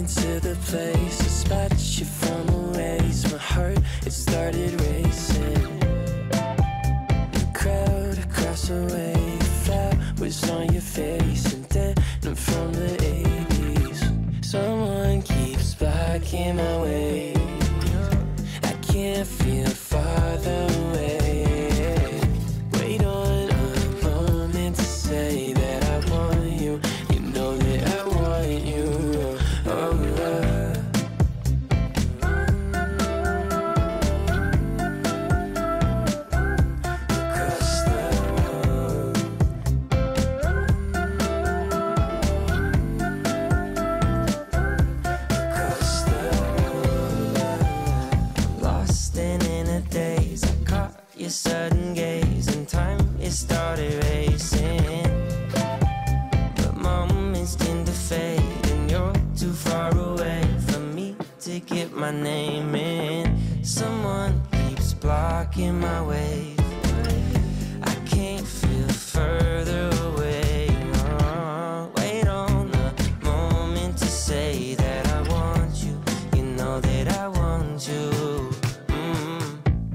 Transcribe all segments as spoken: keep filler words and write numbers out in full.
into the place, the spot you from a ways. My heart, it started racing. The crowd across the way, flat was on your face, and then I'm from the eighties. Someone keeps blocking my way. I can't feel farther away. Wait on a moment to say that I want you. You know that I want you. Oh, uh. Across the road. Across the road. Lost and in a daze, I caught your sudden gaze, and time it started racing. But moments tend to fade, and you're too far away from me to get my name in. Someone keeps blocking my way. I can't feel further away. Oh, wait on a moment to say that I want you. You know that I want you. Mm.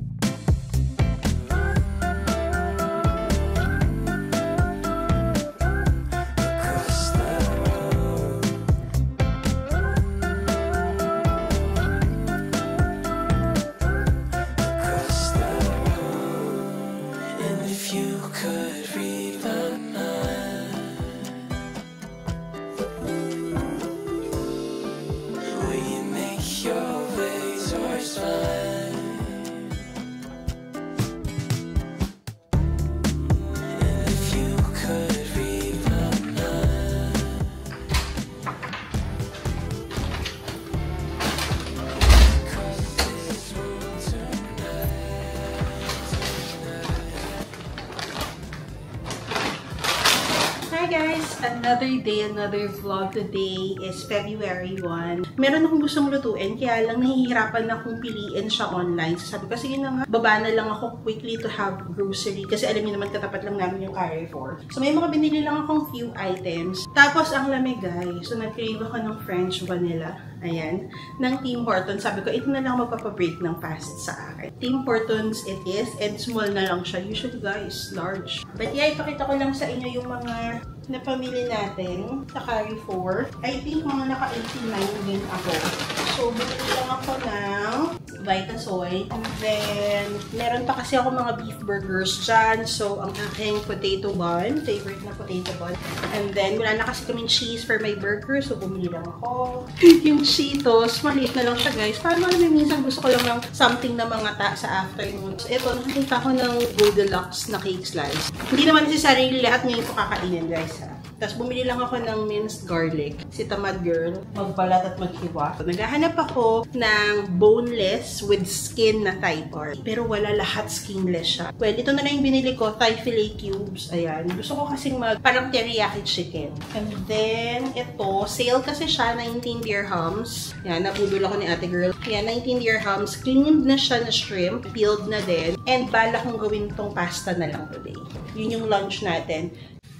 Across the road. Across the road. And if you could read my mind, will you make your way towards mine? And if you could read my mind, cross this room tonight, tonight. Hi guys! Another day, another vlog. Today is February first. Meron akong gustong lutuin, kaya lang nahihirapan na akong piliin siya online. So sabi ko, sige na nga, baba na lang ako quickly to have grocery. Kasi alam niyo naman, katapat lang namin yung Carrefour. So may mga binili lang akong few items. Tapos ang lamig guys. So nag-crave ako ng French vanilla. Ayan. Ng Tim Hortons. Sabi ko, ito na lang magpapabreak ng fast sa akin. Tim Hortons it is. And small na lang siya. Usually guys, large. But yeah, ipakita ko lang sa inyo yung mga napamili natin sa Carrefour. I think mga naka eighty-nine din ako. So, bumili lang ako ng Vitasoy. And then, meron pa kasi ako mga beef burgers dyan. So, ang aking potato bun. Favorite na potato bun. And then, wala na kasi kaming cheese for my burger. So, bumili lang ako. Yung Cheetos, maliit na lang siya guys. Parang alam mo, minsan gusto ko lang ng something na mga ta sa afternoon. So, ito, nakikita ko ng Goldilocks na cake slice. Hindi naman necessarily lahat ngayon ko kakainin guys ha. Tapos bumili lang ako ng minced garlic. Si Tamad Girl, magbalat at maghiwa. So, naghahanap ako ng boneless with skin na thigh part. Pero wala lahat skinless siya. Well, ito na lang yung binili ko, thigh fillet cubes. Ayan. Gusto ko kasing mag parang teriyaki chicken. And then, ito, sale kasi siya, nineteen dirhams. Ayan, nabudol ako ni Ate Girl. Ayan, nineteen dirhams. Cleaned na siya na shrimp. Peeled na din. And bala kong gawin tong pasta na lang today. Yun yung lunch natin.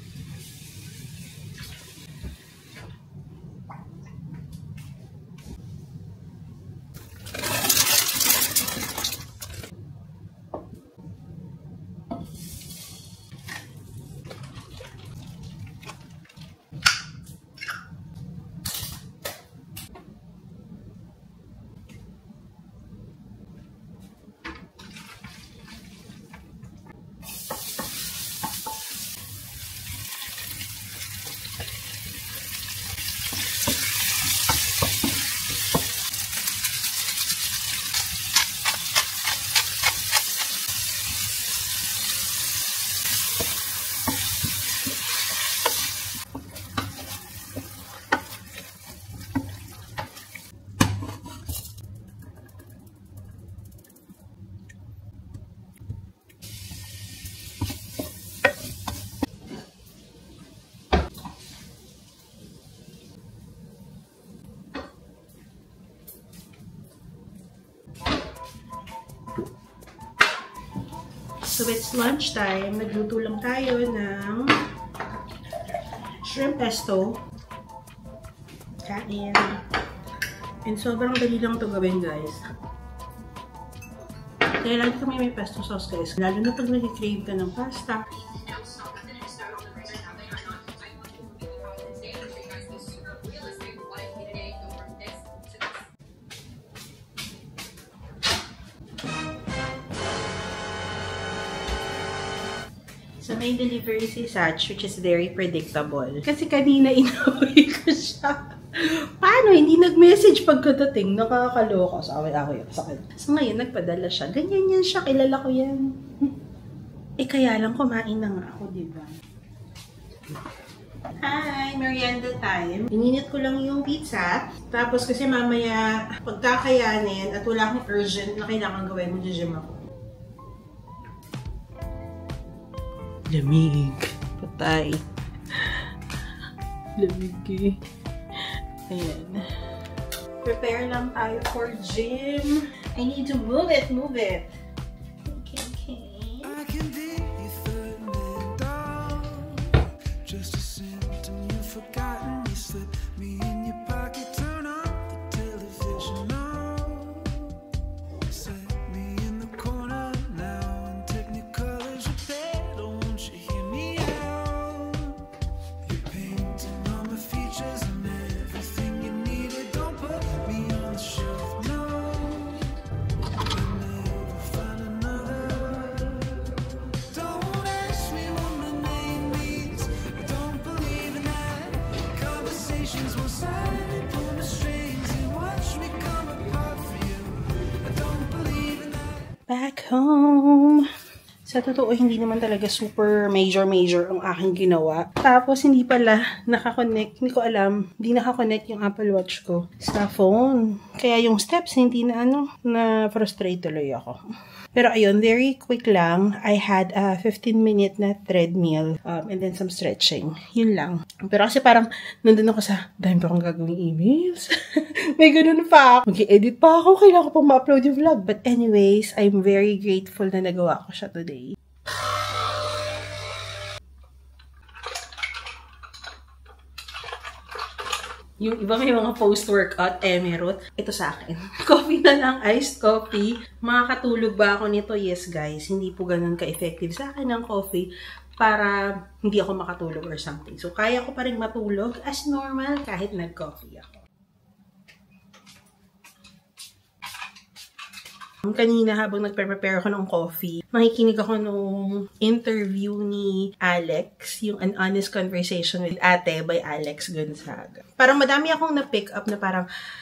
So it's lunchtime. Nagluto lang tayo ng shrimp pesto. Kain. And sobrang dali lang ito gawin, guys. Kaya lagi kami may pesto sauce, guys. Lalo na pag nag-crave ka ng pasta. So, may delivery si Satch, which is very predictable. Kasi kanina inaway ko siya. Paano? Hindi nag-message pagkadating. Nakakaloka. So, away-away ako sa kanya. So, ngayon, nagpadala siya. Ganyan yan siya. Kilala ko yan. Eh, kaya lang kumain na nga ako, diba? Hi! Merienda time. Ininit ko lang yung pizza. Tapos, kasi mamaya, pagkakayanin at wala akong urgent na kailangan gawin mo, gym ako. Lamig. Patay. Lamig eh. Ayan. Prepare lang tayo for gym. I need to move it, move it. Okay, okay. I can be your third man down. Just a symptom you've forgotten. You slip me in your pocket. Turn on the television now. Set me in the corner now. And technicolor's your bed. Back home. Sa totoo, hindi naman talaga super major-major ang aking ginawa. Tapos, hindi pala nakakonect. Hindi ko alam. Hindi nakakonect yung Apple Watch ko sa phone. Kaya yung steps, hindi na ano, na frustrate tuloy ako. Pero ayun, very quick lang. I had a fifteen minute na treadmill um, and then some stretching. Yun lang. Pero kasi parang nandun ako sa dahil pa akong gagawing emails. May ganun pa ako. Mag-edit pa ako. Kailangan ko pang ma-upload yung vlog. But anyways, I'm very grateful na nagawa ko siya today. Yung iba may mga post-workout emerald. Ito sa akin. Coffee na lang, iced coffee. Makakatulog ba ako nito? Yes, guys. Hindi po ganun ka-effective sa akin ng coffee para hindi ako makatulog or something. So, kaya ko pa rin matulog as normal kahit nag-coffee ako. Kanina habang nagpe-prepare ako ng coffee, makikinig ako nung interview ni Alex, yung An Honest Conversation with Ate by Alex Gonzaga. Parang madami akong na-pick up na parang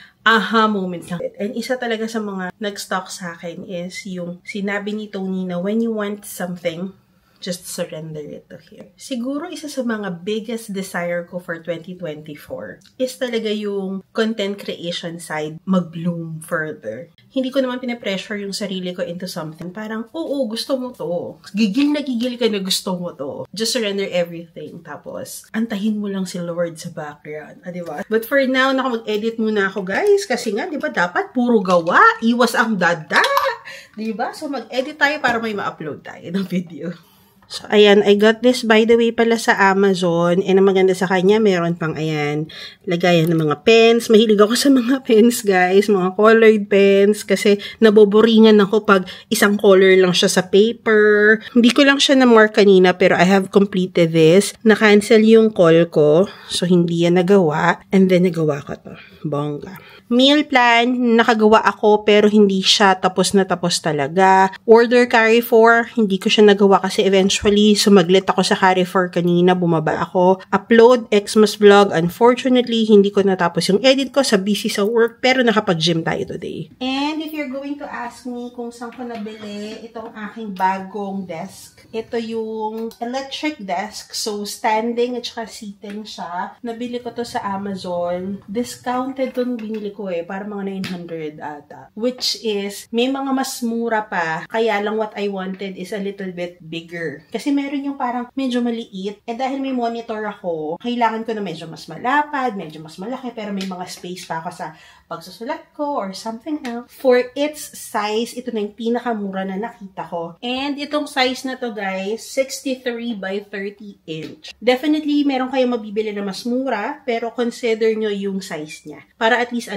aha moments lang. And isa talaga sa mga nag-stock sa akin is yung sinabi ni Tony na when you want something, just surrender it to Him. Siguro isa sa mga biggest desire ko for twenty twenty-four is talaga yung content creation side mag-bloom further. Hindi ko naman pinapressure yung sarili ko into something. Parang, oo, gusto mo to. Gigil na gigil ka na gusto mo to. Just surrender everything. Tapos, antahin mo lang si Lord sa background. Ah, diba? But for now, naka mag-edit muna ako, guys. Kasi nga, diba, dapat puro gawa. Iwas ang dada. Diba? So, mag-edit tayo para may ma-upload tayo ng video. So, ayan, I got this, by the way, pala sa Amazon. And ang maganda sa kanya, meron pang, ayan, lagayan ng mga pens. Mahilig ako sa mga pens, guys. Mga colored pens. Kasi naboboringan ako pag isang color lang siya sa paper. Hindi ko lang siya na-mark kanina, pero I have completed this. Na-cancel yung call ko. So, hindi yan nagawa. And then, nagawa ko to. Bongga. Meal plan, nakagawa ako pero hindi siya tapos na tapos talaga. Order Carrefour, hindi ko siya nagawa kasi eventually sumaglit ako sa Carrefour kanina, bumaba ako. Upload Xmas vlog, unfortunately hindi ko natapos yung edit ko sa busy sa work pero nakapag-gym tayo today. And if you're going to ask me kung saan ko nabili itong aking bagong desk, ito yung electric desk, so standing at saka seating siya. Nabili ko to sa Amazon. Discounted tong binili ko eh, para mga nine hundred ata. Which is, may mga mas mura pa, kaya lang what I wanted is a little bit bigger. Kasi meron yung parang medyo maliit, eh dahil may monitor ako, kailangan ko na medyo mas malapad, medyo mas malaki, pero may mga space pa ako sa pagsusulat ko or something else. For its size, ito na yung pinakamura na nakita ko. And itong size na to guys, sixty-three by thirty inch. Definitely, meron kayong mabibili na mas mura, pero consider nyo yung size niya. Para at least alam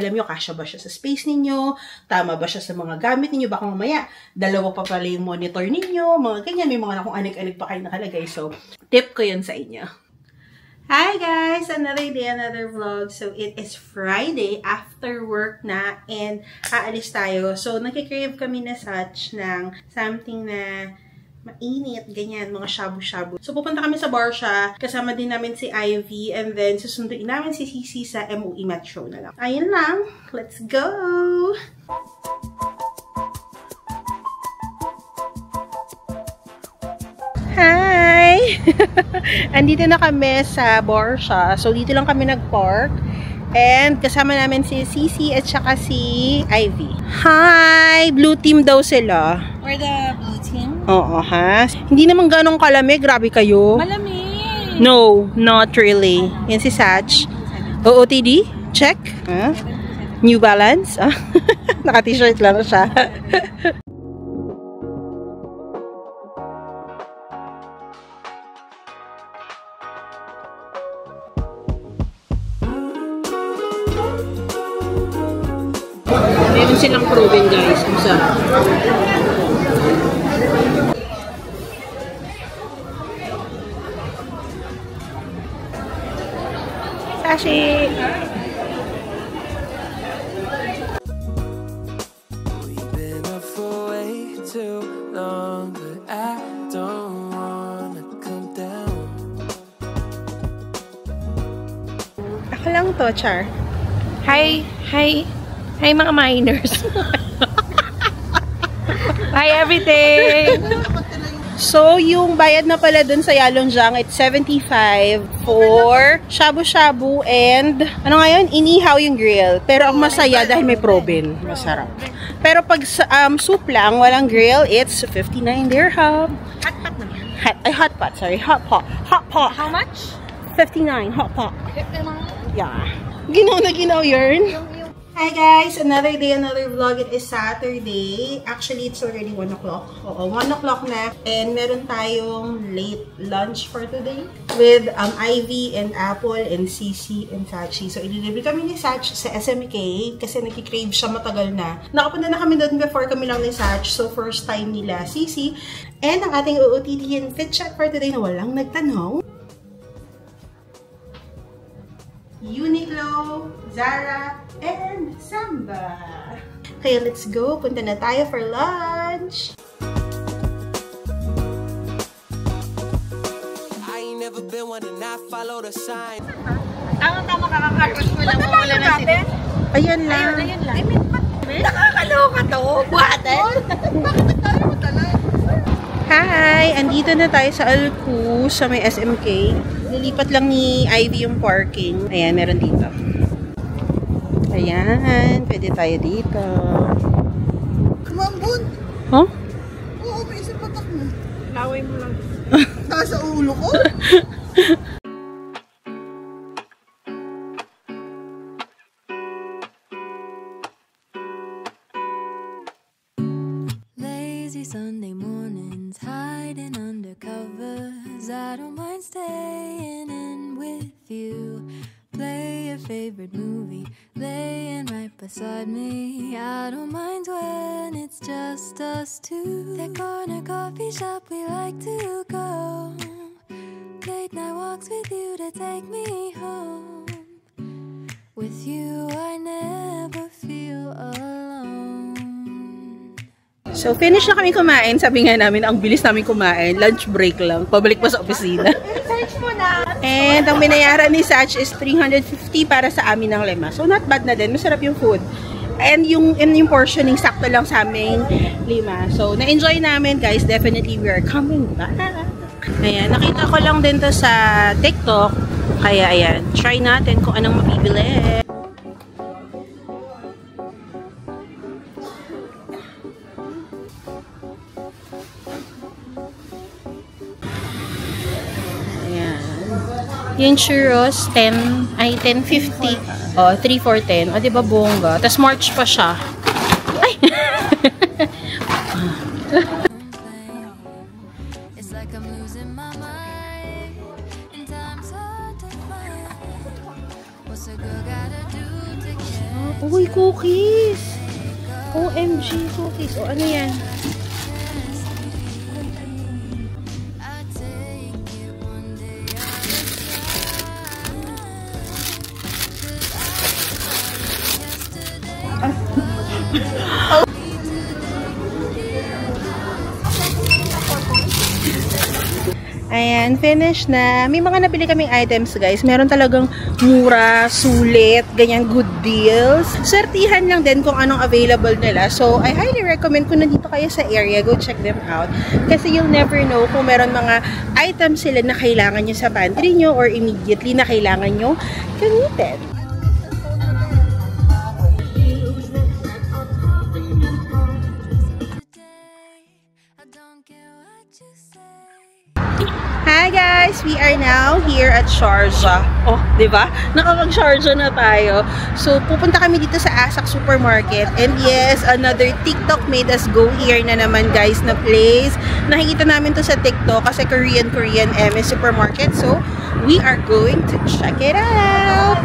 alam nyo, kasya ba siya sa space ninyo, tama ba siya sa mga gamit ninyo, baka mamaya, dalawa pa pala yung monitor ninyo, mga ganyan, may mga kung anig-anig pa kayo nakalagay. So, tip ko yun sa inyo. Hi guys! Another day, another vlog. So, it is Friday after work na and aalis tayo. So, nagkikrave kami na such ng something na mainit, ganyan, mga shabu-shabu. So, pupunta kami sa Barsha. Kasama din namin si Ivy. And then, susunduin namin si Cici sa M O E Metro na lang. Ayun lang. Let's go! Hi! Andito na kami sa Barsha. So, dito lang kami nag-park. And kasama namin si Cici at saka si Ivy. Hi! Blue team daw sila. We're the blue team? Oo, ha? Hindi naman ganong kalamig. Grabe kayo. Malamig! No, not really. Yan si Satch. O O T D? Check. Huh? New Balance? Ah? Naka-t-shirt lang siya. Meron silang proven guys. Ang sarap. Sashi! We've been up for way too long, but I don't wanna come down. Ako lang to, Char. Hi! Hi! Hi mga miners! Hi everything! So, yung bayad na pala dun sa Yalongjang, it's seventy-five for shabu-shabu and, ano ngayon? Inihaw yung grill. Pero ang masaya dahil may proben. Masarap. Pero pag um, soup lang, walang grill, it's fifty-nine dirham. Hot pot naman. Hot, ay, hot pot, sorry. Hot pot. Hot pot. How much? fifty-nine, hot pot. Yeah. Ginaw na ginaw yun. Hi guys! Another day, another vlog. It is Saturday. Actually, it's already one o'clock. Oo, one o'clock na. And meron tayong late lunch for today with um, Ivy and Apple and Cici and Sachi. So, ililibre kami ni Sach sa S M K kasi nagkikrave siya matagal na. Nakapunta na kami doon before kami lang ni Sach. So, first time nila Cici. And ang ating O O T D and fit check for today na walang nagtanong. Uniqlo, Zara, and Samba. Kaya let's go. Punta na tayo for lunch. I ain't never been one to not follow the sign. Tama-tama kakakarwas mo lang. Wala na sila. Ayan lang. Ayun, ayun lang. Nakakaloka to. Buhatan. Bakit tayo matalag? Hi! Andito na tayo sa Alku sa may S M K. Nilipat lang ni Ivy yung parking. Ayan, meron dito. Ayan, pwede tayo dito. Kumambun! Huh? Oo, may isang patak mo. Laway mo lang. Taas sa ulo ko? Lazy Sunday mornings, hiding under covers. I don't mind staying in with you. Play your favorite movie, laying right beside me. I don't mind when it's just us two. That corner coffee shop we like to go. Late night walks with you to take me home. With you I never feel alone. So, finish na kami kumain. Sabi nga namin, ang bilis namin kumain. Lunch break lang. Pabalik pa sa opisina. Search mo na. And ang binayaran ni Sach is three hundred fifty para sa amin ng lima. So, not bad na din. Masarap yung food. And yung, and yung portioning, sakto lang sa aming lima. So, na-enjoy namin, guys. Definitely, we are coming back. Ayan. Nakita ko lang din to sa TikTok. Kaya, ayan. Try natin kung anong mabibili. Yung churros, ten, ay, ten fifty. O, three for ten. O, diba bongga? Tapos March pa siya. Ay! It's like I'm losing my mind. And time's hard to find. What's a girl gotta do to get Uy, cookies! O M G, cookies. O, ano yan? Ayan, finish na. May mga nabili kaming items, guys. Meron talagang mura, sulit, ganyan, good deals. Swertihan lang din kung anong available nila. So, I highly recommend kung nandito kayo sa area, go check them out. Kasi you'll never know kung meron mga items sila na kailangan nyo sa pantry nyo or immediately na kailangan nyo gamitin. Hi guys! We are now here at Sharjah. Oh, di ba? Nakapag-Sharjah na tayo. So, pupunta kami dito sa Asak Supermarket. And yes, another TikTok made us go here na naman guys na place. Nakikita namin to sa TikTok kasi Korean Korean M S Supermarket. So, we are going to check it out!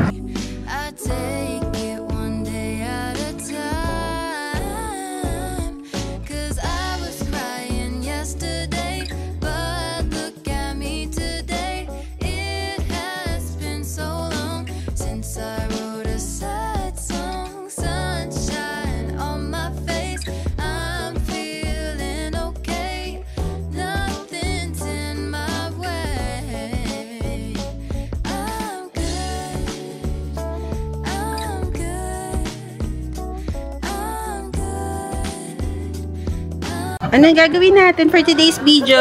Anong gagawin natin for today's video?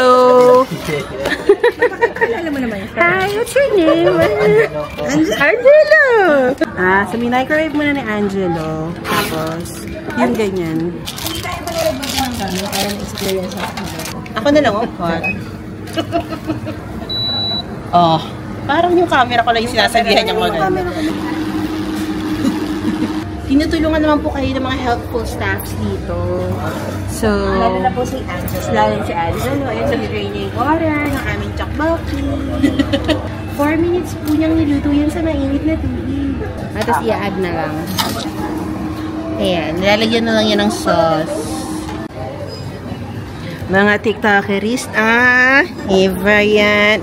Alam mo naman yun. Hi, what's your name? Angelo! Angelo! Ah, so minicrowave muna ni Angelo. Tapos, yung ganyan. Hindi tayo palabas ng gano'n. Parang experience ako. Ako na lang, oh, hot. Oh, parang yung camera ko lang yung sinasabihan niyang maganda. Tinutulungan naman po kayo ng mga helpful staffs dito. So, Lalo na po si Angelo. Lalo si Angelo. Ayun, sa draining water ng aming chakbaki. four minutes po niyang niluto yan sa mainit na tubig. At tapos i-add na lang. Ayan, nilalagyan na lang yan ng sauce. Mga tiktokerist, ah, iba yan.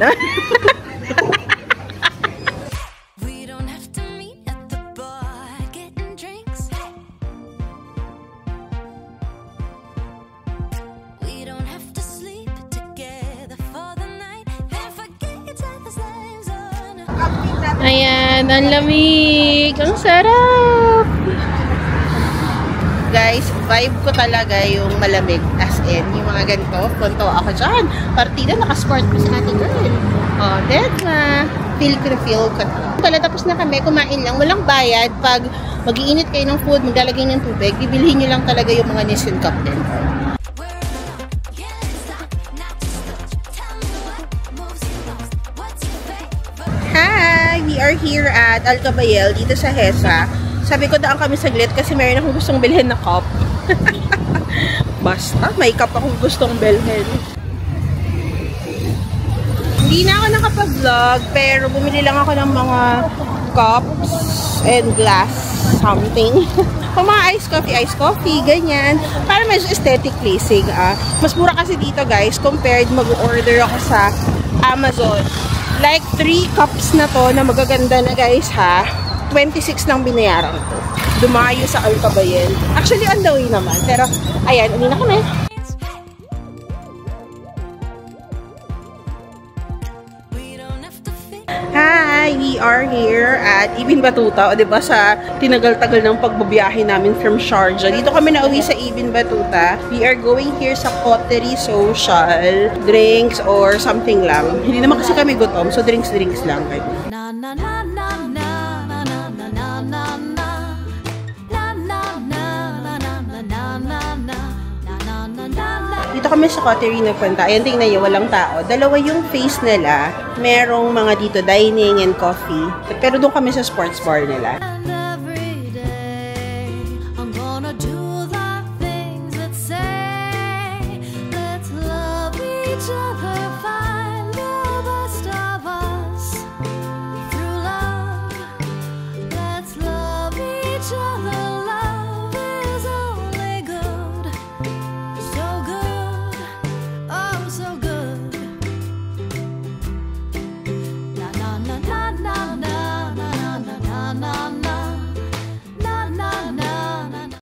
Ayan, ang lamig. Ang sarap. Guys, vibe ko talaga yung malamig. As in, yung mga ganito. Punto ako dyan. Partida, nakasport ko sa ating girl. Oh, diba? Feel ko na feel ko na. Pala, tapos na kami. Kumain lang. Walang bayad. Pag mag-iinit kayo ng food, maglalagay ng tubig, bibilhin nyo lang talaga yung mga Nissin Cup din. We are here at Alcabayel, dito sa Hesa. Sabi ko daan kami saglit kasi meron akong gustong bilhin na cup. Basta, may cup akong gustong bilhin. Hindi na ako nakapag-vlog, pero bumili lang ako ng mga cups and glass something. Kung mga ice coffee, ice coffee, ganyan. Para medyo aesthetic pleasing. Ah. Mas mura kasi dito guys, compared mag-order ako sa Amazon. Like, three cups na to na magaganda na guys ha. twenty-six lang binayaran ko. Dumayo sa Alcabayel. Actually, on the way naman. Pero, ayan, uli na kami. Hi! We are here at Ibn Battuta. O diba sa tinagal-tagal ng pagbabiyahe namin from Sharjah. Dito kami nauwi sa Ibn Battuta. We are going here sa Coterie Social. Drinks or something lang. Hindi naman kasi kami gutom. So, drinks-drinks lang. Na na na na na na na na na na na na na na na na na. Dito kami sa Coterie nagpunta. Ayan, tingnan nyo, walang tao. Dalawa yung face nila. Merong mga dito dining and coffee. Pero doon kami sa sports bar nila.